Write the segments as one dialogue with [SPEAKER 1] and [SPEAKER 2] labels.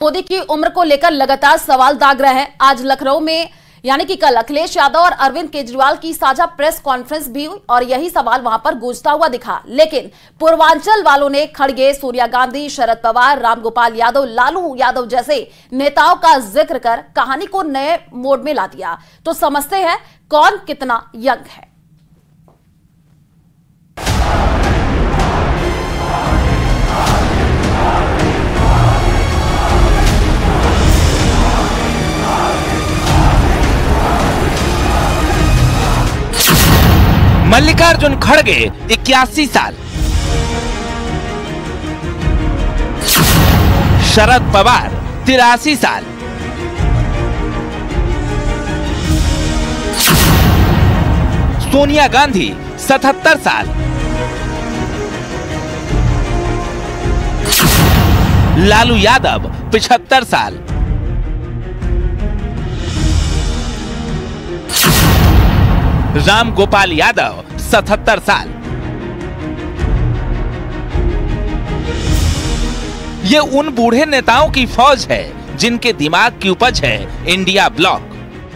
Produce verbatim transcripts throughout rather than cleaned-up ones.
[SPEAKER 1] मोदी की उम्र को लेकर लगातार सवाल दाग रहे हैं। आज लखनऊ में यानी कि कल अखिलेश यादव और अरविंद केजरीवाल की साझा प्रेस कॉन्फ्रेंस भी हुई और यही सवाल वहां पर गूंजता हुआ दिखा। लेकिन पूर्वांचल वालों ने खड़गे, सोनिया गांधी, शरद पवार, रामगोपाल यादव, लालू यादव जैसे नेताओं का जिक्र कर कहानी को नए मोड में ला दिया। तो समझते हैं कौन कितना यंग है।
[SPEAKER 2] मल्लिकार्जुन खड़गे इक्यासी साल, शरद पवार तिरासी साल, सोनिया गांधी सतहत्तर साल, लालू यादव पिछहत्तर साल, राम गोपाल यादव सतहत्तर साल। ये उन बूढ़े नेताओं की फौज है जिनके दिमाग की उपज है इंडिया ब्लॉक।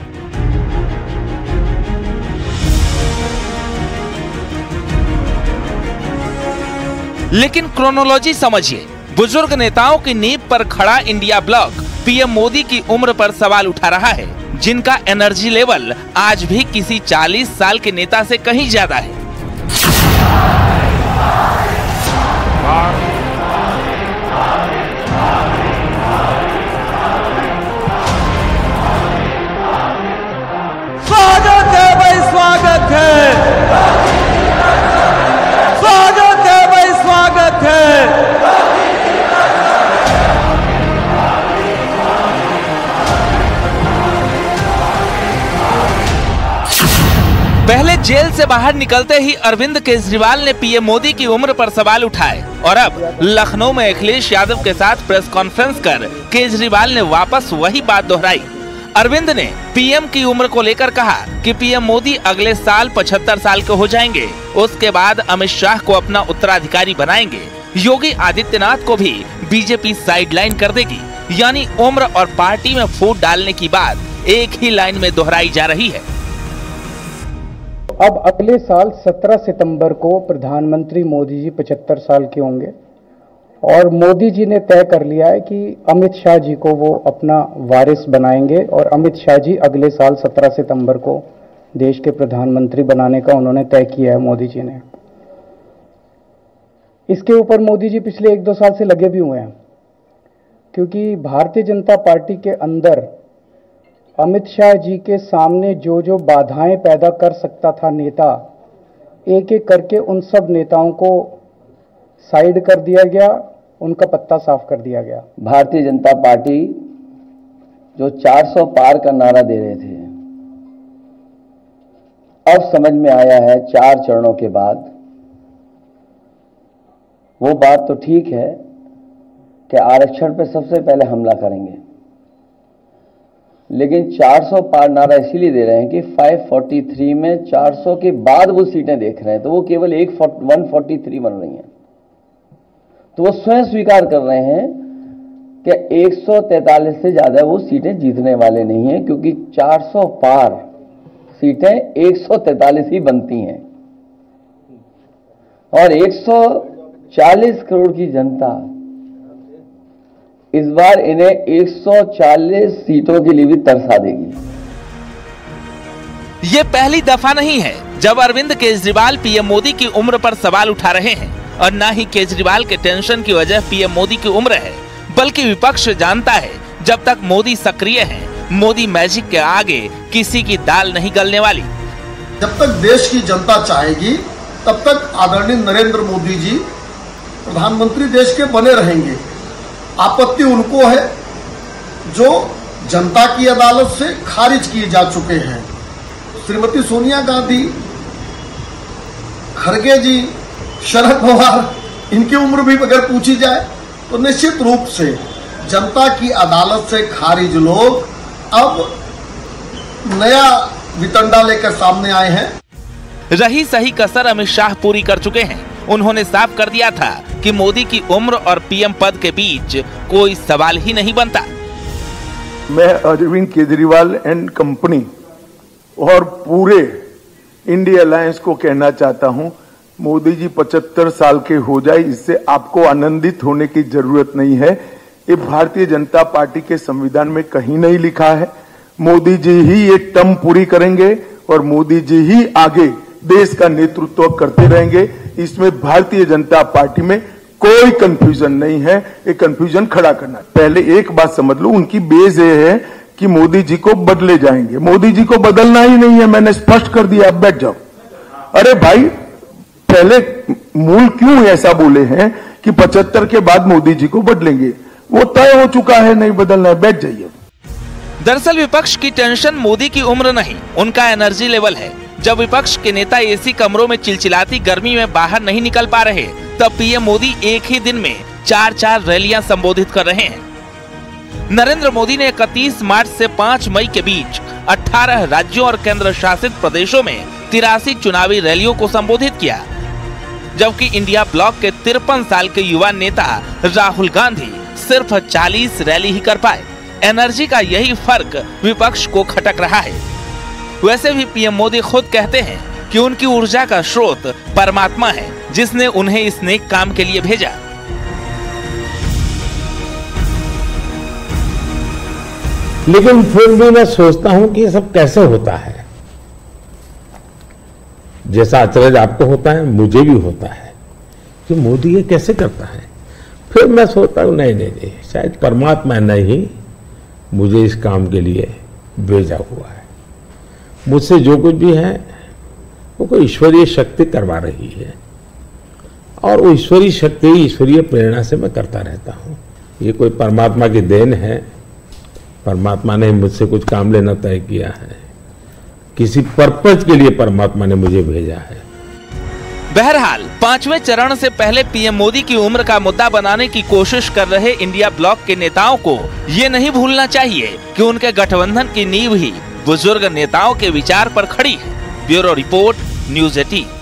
[SPEAKER 2] लेकिन क्रोनोलॉजी समझिए। बुजुर्ग नेताओं की नींव पर खड़ा इंडिया ब्लॉक पीएम मोदी की उम्र पर सवाल उठा रहा है, जिनका एनर्जी लेवल आज भी किसी चालीस साल के नेता से कहीं ज्यादा है।
[SPEAKER 3] स्वागत है भाई, स्वागत है, स्वागत है भाई, स्वागत है।
[SPEAKER 2] पहले जेल से बाहर निकलते ही अरविंद केजरीवाल ने पीएम मोदी की उम्र पर सवाल उठाए और अब लखनऊ में अखिलेश यादव के साथ प्रेस कॉन्फ्रेंस कर केजरीवाल ने वापस वही बात दोहराई। अरविंद ने पीएम की उम्र को लेकर कहा कि पीएम मोदी अगले साल पचहत्तर साल के हो जाएंगे, उसके बाद अमित शाह को अपना उत्तराधिकारी बनाएंगे, योगी आदित्यनाथ को भी बीजेपी साइडलाइन कर देगी। यानी उम्र और पार्टी में फूट डालने की बात एक ही लाइन में दोहराई जा रही है।
[SPEAKER 4] अब अगले साल सत्रह सितंबर को प्रधानमंत्री मोदी जी पचहत्तर साल के होंगे और मोदी जी ने तय कर लिया है कि अमित शाह जी को वो अपना वारिस बनाएंगे और अमित शाह जी अगले साल सत्रह सितंबर को देश के प्रधानमंत्री बनाने का उन्होंने तय किया है मोदी जी ने। इसके ऊपर मोदी जी पिछले एक दो साल से लगे भी हुए हैं, क्योंकि भारतीय जनता पार्टी के अंदर अमित शाह जी के सामने जो जो बाधाएं पैदा कर सकता था नेता, एक एक करके उन सब नेताओं को साइड कर दिया गया, उनका पत्ता साफ कर दिया गया।
[SPEAKER 5] भारतीय जनता पार्टी जो चार सौ पार का नारा दे रहे थे, अब समझ में आया है चार चरणों के बाद, वो बात तो ठीक है कि आरक्षण पे सबसे पहले हमला करेंगे, लेकिन चार सौ पार नारा इसीलिए दे रहे हैं कि पाँच सौ तैंतालीस में चार सौ के बाद वो सीटें देख रहे हैं, तो वो केवल एक एक सौ तैंतालीस बन रही हैं। तो वो स्वयं स्वीकार कर रहे हैं कि एक सौ तैंतालीस से ज्यादा वो सीटें जीतने वाले नहीं हैं, क्योंकि चार सौ पार सीटें एक सौ तैंतालीस ही बनती हैं और एक सौ चालीस करोड़ की जनता इस बार इन्हें एक सौ चालीस सीटों के लिए भी तरसा देगी।
[SPEAKER 2] ये पहली दफा नहीं है जब अरविंद केजरीवाल पीएम मोदी की उम्र पर सवाल उठा रहे हैं और न ही केजरीवाल के टेंशन की वजह पीएम मोदी की उम्र है, बल्कि विपक्ष जानता है जब तक मोदी सक्रिय हैं, मोदी मैजिक के आगे किसी की दाल नहीं गलने वाली।
[SPEAKER 6] जब तक देश की जनता चाहेगी तब तक आदरणीय नरेंद्र मोदी जी प्रधानमंत्री देश के बने रहेंगे। आपत्ति उनको है जो जनता की अदालत से खारिज किए जा चुके हैं। श्रीमती सोनिया गांधी, खड़गे जी, शरद पवार, इनकी उम्र भी अगर पूछी जाए तो निश्चित रूप से जनता की अदालत से खारिज लोग अब नया वितंडा लेकर सामने आए हैं।
[SPEAKER 2] रही सही कसर अमित शाह पूरी कर चुके हैं। उन्होंने साफ कर दिया था कि मोदी की उम्र और पीएम पद के बीच कोई सवाल ही नहीं बनता।
[SPEAKER 7] मैं अरविंद केजरीवाल एंड कंपनी और पूरे इंडिया अलायंस को कहना चाहता हूं, मोदी जी पचहत्तर साल के हो जाए, इससे आपको आनंदित होने की जरूरत नहीं है। ये भारतीय जनता पार्टी के संविधान में कहीं नहीं लिखा है। मोदी जी ही ये टर्म पूरी करेंगे और मोदी जी ही आगे देश का नेतृत्व करते रहेंगे। इसमें भारतीय जनता पार्टी में कोई कंफ्यूजन नहीं है। ये कंफ्यूजन खड़ा करना, पहले एक बात समझ लो, उनकी बेस ये है कि मोदी जी को बदले जाएंगे। मोदी जी को बदलना ही नहीं है, मैंने स्पष्ट कर दिया, अब बैठ जाओ। अरे भाई, पहले मूल क्यों ऐसा बोले हैं कि पचहत्तर के बाद मोदी जी को बदलेंगे? वो तय हो चुका है, नहीं बदलना है, बैठ जाइए।
[SPEAKER 2] दरअसल विपक्ष की टेंशन मोदी की उम्र नहीं, उनका एनर्जी लेवल है। जब विपक्ष के नेता एसी कमरों में चिलचिलाती गर्मी में बाहर नहीं निकल पा रहे, तब पीएम मोदी एक ही दिन में चार चार रैलियां संबोधित कर रहे हैं। नरेंद्र मोदी ने इकतीस मार्च से पाँच मई के बीच अठारह राज्यों और केंद्र शासित प्रदेशों में तिरासी चुनावी रैलियों को संबोधित किया, जबकि इंडिया ब्लॉक के तिरपन साल के युवा नेता राहुल गांधी सिर्फ चालीस रैली ही कर पाए। एनर्जी का यही फर्क विपक्ष को खटक रहा है। वैसे भी पीएम मोदी खुद कहते हैं कि उनकी ऊर्जा का स्रोत परमात्मा है, जिसने उन्हें इस नेक काम के लिए भेजा।
[SPEAKER 8] लेकिन फिर भी मैं सोचता हूं कि ये सब कैसे होता है। जैसा अचरज आपको होता है, मुझे भी होता है कि मोदी ये कैसे करता है। फिर मैं सोचता हूं नहीं नहीं नहीं, शायद परमात्मा ने ही मुझे इस काम के लिए भेजा हुआ है। मुझसे जो कुछ भी है वो कोई ईश्वरीय शक्ति करवा रही है, और वो ईश्वरीय शक्ति, ईश्वरीय प्रेरणा से मैं करता रहता हूँ। ये कोई परमात्मा की देन है। परमात्मा ने मुझसे कुछ काम लेना तय किया है, किसी पर्पज के लिए परमात्मा ने मुझे भेजा है।
[SPEAKER 2] बहरहाल पांचवें चरण से पहले पीएम मोदी की उम्र का मुद्दा बनाने की कोशिश कर रहे इंडिया ब्लॉक के नेताओं को ये नहीं भूलना चाहिए कि उनके गठबंधन की नींव ही बुजुर्ग नेताओं के विचार पर खड़ी है। Bureau report, news eighteen.